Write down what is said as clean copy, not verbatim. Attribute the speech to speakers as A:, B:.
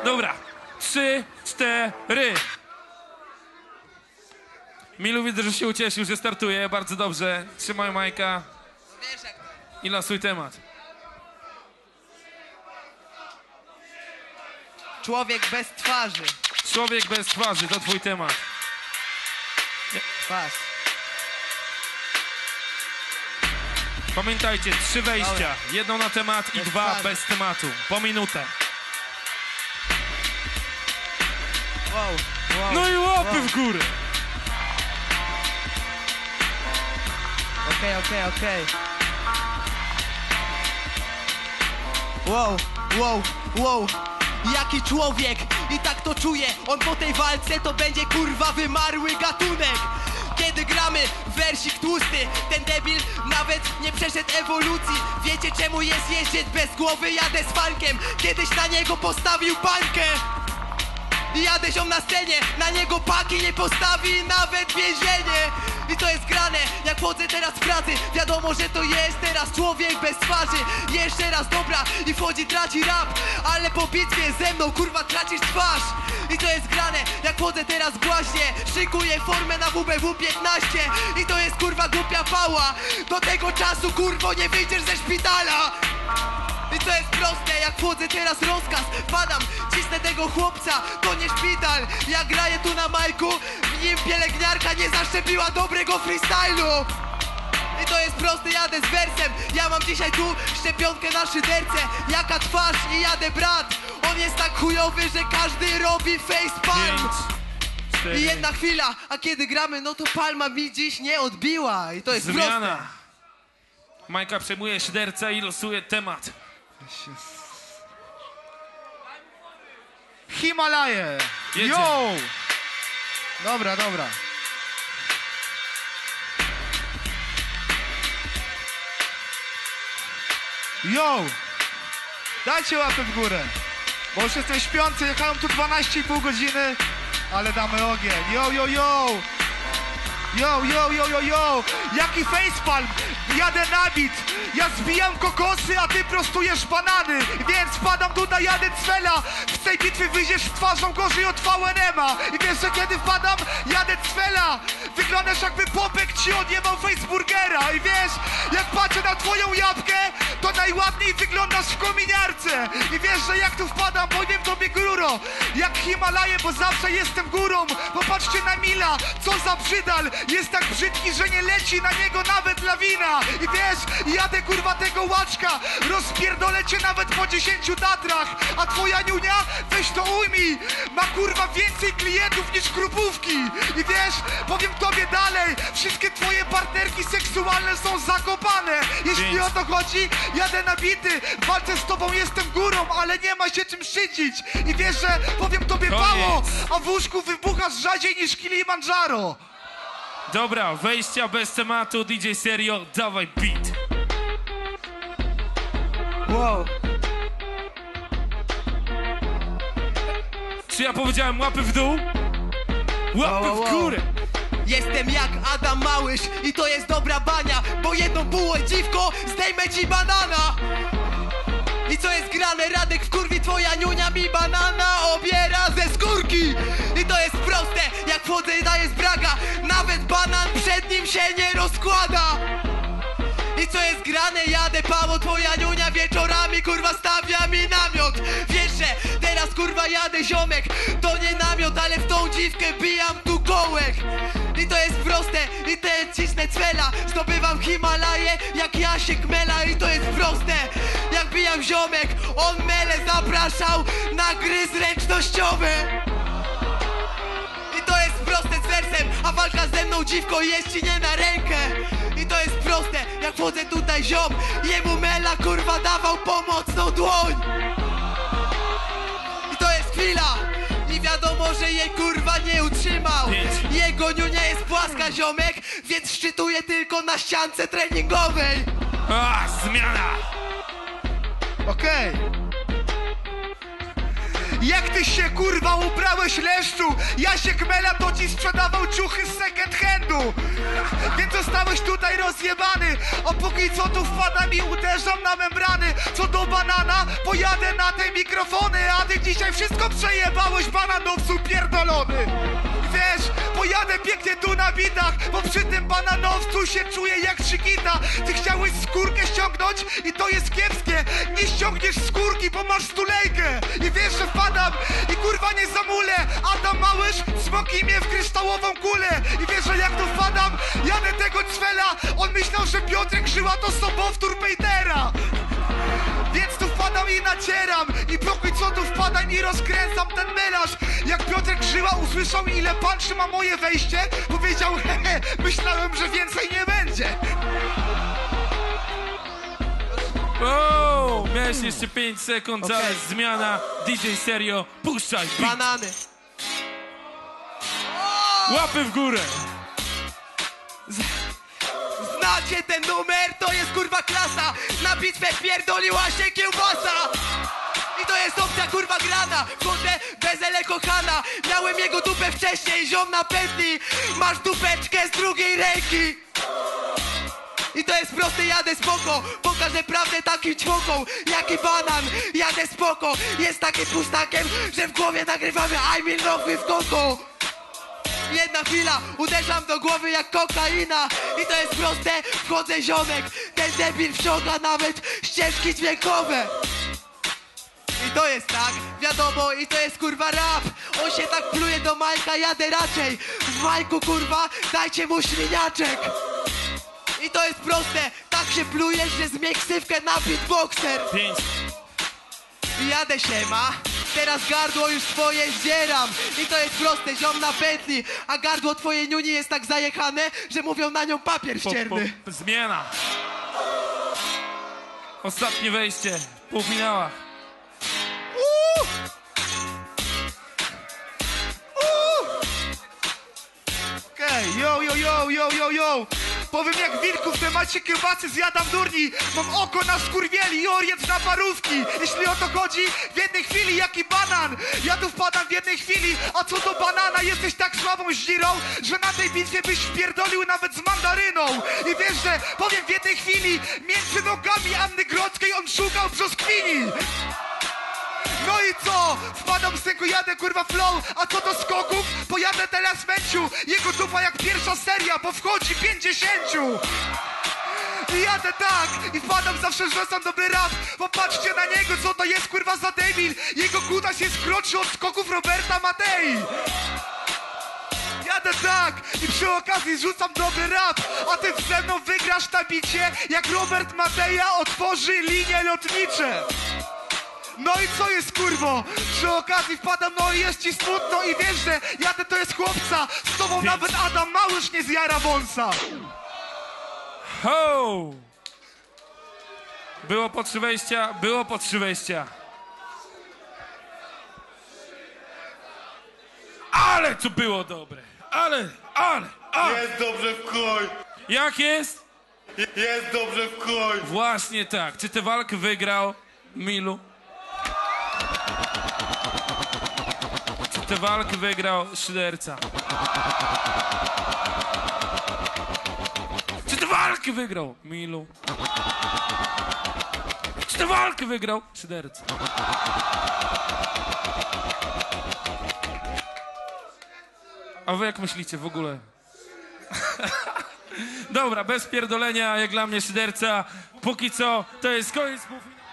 A: Dobra, 3, 4. Milu, widzę, że się ucieszył, że startuje. Bardzo dobrze. Trzymaj Majka i losuj temat.
B: Człowiek bez twarzy.
A: Człowiek bez twarzy, to twój temat.
B: Twarz.
A: Pamiętajcie, 3 wejścia.
B: Dobra.
A: Jedno na temat i
B: Bez
A: 2
B: twarzy.
A: bez tematu. Po minutę.
B: Wow, wow.
A: No i łapy
B: wow.
A: w górę.
B: Okej. Wow. Jaki człowiek i tak to czuje. On po tej walce to będzie kurwa wymarły gatunek. Kiedy gramy wersik tłusty, ten debil nawet nie przeszedł ewolucji. Wiecie czemu jest jeździec bez głowy? Jadę z fankiem, kiedyś na niego postawił bańkę. I jadę ziom na scenie, na niego paki nie postawi nawet więzienie. I to jest grane, jak wchodzę teraz w pracy. Wiadomo, że to jest teraz człowiek bez twarzy. Jeszcze raz dobra i wchodzi, traci rap. Ale po bitwie ze mną kurwa tracisz twarz. I to jest grane, jak wchodzę teraz właśnie. Szykuję formę na WBW 15. I to jest kurwa głupia pała. Do tego czasu kurwo nie wyjdziesz ze szpitala. I to jest proste, jak wchodzę teraz rozkaz. Padam, cisnę tego chłopca, to nie szpital. Ja graję tu na majku, w nim pielęgniarka nie zaszczepiła dobrego freestylu. I to jest proste, jadę z wersem. Ja mam dzisiaj tu szczepionkę na szyderce. Jaka twarz i jadę brat. On jest tak chujowy, że każdy robi facepalm.
A: 5, 4.
B: I jedna chwila, a kiedy gramy, no to palma mi dziś nie odbiła. I to jest
A: Zmiana.
B: proste.
A: Majka przejmuje szydercę i losuje temat.
C: Himalaje!
A: Jedzie.
C: Yo! Dobra. Yo! Dajcie łapę w górę, bo już jestem śpiący, jechałem tu 12,5 godziny, ale damy ogień. Yo! Yo! Jaki facepalm! Jadę na bit! Ja zbijam kokosy, a ty prostujesz banany! Więc wpadam tu na jadę cwela! Z tej bitwy wyjdziesz twarzą gorzej od VNM-a! I wiesz, że kiedy wpadam, jadę cwela! Wyglądasz jakby Popek ci odjebał faceburgera! I wiesz, jak patrzę na twoją jabłkę, to najładniej wyglądasz w kominiarce! I wiesz, że jak tu wpadam, powiem tobie góro! Jak Himalaje, bo zawsze jestem górą! Popatrzcie na Mila, co za brzydal! Jest tak brzydki, że nie leci na niego nawet lawina! I wiesz, jadę kurwa tego łaczka, rozpierdolę cię nawet po 10 Tatrach, a twoja niunia, weź to ujmij, ma kurwa więcej klientów niż krupówki. I wiesz, powiem tobie dalej, wszystkie twoje partnerki seksualne są zakopane. Jeśli o to chodzi, jadę nabity, w walce z tobą jestem górą, ale nie ma się czym szczycić. I wiesz, że powiem tobie mało, a w łóżku wybuchasz rzadziej niż Kilimandżaro.
A: Dobra, wejścia bez tematu, DJ Serio, dawaj beat.
B: Wow.
A: Czy ja powiedziałem łapy w dół? Łapy w górę.
B: Jestem jak Adam Małysz i to jest dobra bania, bo jedną bułę dziwko zdejmę ci banana. I co jest grane, Radek wkurwi, twoja niunia mi banana obiera ze skórki. I to jest proste, jak wchodzę daję z braga, nawet banan przed nim się nie rozkłada. I co jest grane, jadę pało, twoja niunia wieczorami kurwa stawia mi namiot. Wiesz, że teraz kurwa jadę ziomek, to nie namiot, ale w tą dziwkę bijam tu kołek. I to jest proste, i te cisnę cwela, zdobywam Himalaje jak Jasiek Mela. I to jest proste, jak bijam ziomek, on mele zapraszał na gry zręcznościowe. I to jest proste z wersem, a walka ze mną dziwko jest ci nie na rękę. I to jest proste, jak wchodzę tutaj ziom, jemu Mela kurwa dawał pomocną dłoń. I to jest chwila, i wiadomo, że jej kurwa nie utrzymał. Jego niunia jest płaska ziomek, więc szczytuje tylko na ściance treningowej.
A: A, zmiana.
C: Okej. Jak ty się kurwa ubrałeś, leszczu? Jasiek Mela to ci sprzedawał ciuchy z second handu. Więc zostałeś tutaj rozjebany. A póki co tu wpadam i uderzam na membrany. Co do banana, pojadę na te mikrofony. A ty dzisiaj wszystko przejebałeś, bananowcu pierdolony. Wiesz, pojadę pięknie tu na bitach, bo przy tym bananowcu się czuję jak Chiquita. Ty chciałeś skórkę ściągnąć i to jest kiepskie. Nie ściągniesz skórki, bo masz stulejkę. I wiesz, że wpadam i kurwa nie zamulę. Adam Małysz smoki mnie w kryształową kulę. I wiesz, że jak tu wpadam, jadę tego cwela. On myślał, że Piotrek Żyła to sobowtór Pejdera. Więc tu wpadam i nacieram. I póki co tu wpadam i rozkręcam ten melarz. Jak Piotrek Żyła usłyszał, ile punch ma moje wejście, powiedział, hehe, myślałem, że więcej nie będzie.
A: O, miałeś jeszcze 5 sekund,
B: Okej.
A: zaraz zmiana. DJ Serio, puszczaj beat.
B: Banany.
A: Łapy w górę.
B: Znacie ten numer, to jest kurwa klasa. Na bitwę pierdoliła się kiełbasa. I to jest opcja kurwa grana. Wchodzę bezele kochana. Miałem jego dupę wcześniej, ziom na pętli. Masz dupeczkę z drugiej ręki. I to jest proste, jadę spoko. Pokażę prawdę takim ćwokom. Jaki banan, jadę spoko. Jest takim pustakiem, że w głowie nagrywamy I'm in love with Coco. Jedna chwila, uderzam do głowy jak kokaina. I to jest proste, wchodzę ziomek. Ten debil wciąga nawet ścieżki dźwiękowe. I to jest tak, wiadomo, i to jest kurwa rap. On się tak pluje do Majka, jadę raczej. W Majku kurwa, dajcie mu śliniaczek. I to jest proste, tak się plujesz, że zmień ksywkę na beatboxer.
A: 5.
B: I jadę się ma. Teraz gardło już twoje zdzieram. I to jest proste, ziom na pętli. A gardło twojej niuni jest tak zajechane, że mówią na nią papier ścierny.
A: Zmiana. Ostatnie wejście, półfinała.
C: Okej, yo. Powiem jak wilku w temacie kiełbasy zjadam durni. Mam oko na skurwieli i orient na parówki. Jeśli o to chodzi, w jednej chwili jaki banan. Ja tu wpadam w jednej chwili, a co do banana, jesteś tak słabą żirą, że na tej bitwie byś wpierdolił nawet z mandaryną. I wiesz, że powiem w jednej chwili, między nogami Anny Grodzkiej on szukał brzoskwini. No i co? Wpadam z tego, jadę kurwa flow. A co do skoków? Pojadę teraz męciu. Jego dupa jak pierwsza seria, bo wchodzi 50. I jadę tak, i wpadam zawsze, że sam dobry rap. Popatrzcie na niego, co to jest kurwa za debil. Jego kutas jest krótszy od skoków Roberta Matei. Jadę tak i przy okazji rzucam dobry rap. A ty ze mną wygrasz na bicie, jak Robert Mateja otworzy linie lotnicze. No i co jest kurwo? Przy okazji wpadam, no i jest ci smutno. I wiesz, że jadę to jest chłopca. Z tobą nawet Adam Małysz nie zjara wąsa.
A: Ho! Było po 3 wejścia, było po 3 wejścia. Ale to było dobre. Ale.
D: Jest dobrze w chuj!
A: Jak jest?
D: Jest dobrze w chuj!
A: Właśnie tak. Czy tę walkę wygrał Milu? Czy tę walkę wygrał Szyderca? Czy tę walkę wygrał Milu? Czy tę walkę wygrał Szyderca? A wy jak myślicie w ogóle? Dobra, bez pierdolenia, jak dla mnie Szyderca. Póki co, to jest koniec półfinału.